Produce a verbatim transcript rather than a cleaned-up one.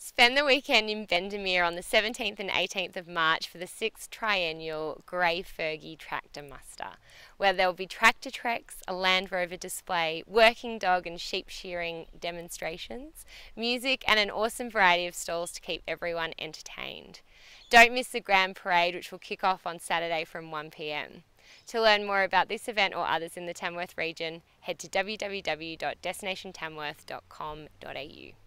Spend the weekend in Bendemeer on the seventeenth and eighteenth of March for the sixth triennial Grey Fergie Tractor Muster, where there will be tractor treks, a Land Rover display, working dog and sheep shearing demonstrations, music and an awesome variety of stalls to keep everyone entertained. Don't miss the Grand Parade, which will kick off on Saturday from one p m. To learn more about this event or others in the Tamworth region, head to w w w dot destination tamworth dot com dot a u.